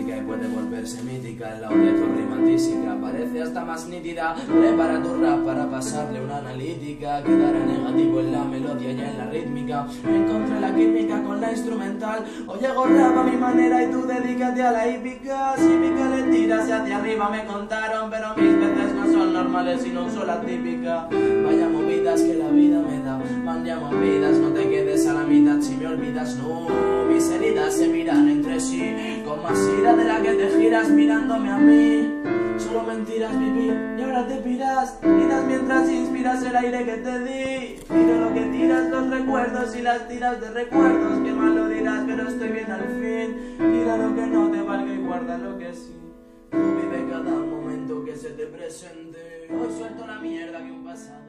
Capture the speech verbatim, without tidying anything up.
lírica y puede volverse mítica. En la audio rimatísica parece hasta más nítida. Prepara tu rap para pasarle una analítica. Quedará negativo en la melodía y en la rítmica. Encontré la química con la instrumental. Hoy hago rap a mi manera y tú dedícate a la hípica. Si pica le tiras hacia arriba me contaron, pero mis veces no son normales sino son la típica. Vaya movidas que la vida me da, vaya movidas, no te quedes a la mitad si me olvidas, no. Mis heridas se miran entre sí, con más ira de la que te giras mirándome a mí. Solo mentiras viví y ahora te piras, tiras mientras inspiras el aire que te di. Tiro lo que tiras, los recuerdos y las tiras de recuerdos, que mal lo dirás pero estoy bien al fin. Tira lo que no te valga y guarda lo que sí. Tú vive cada momento que se te presente. Hoy suelto la mierda que un pasado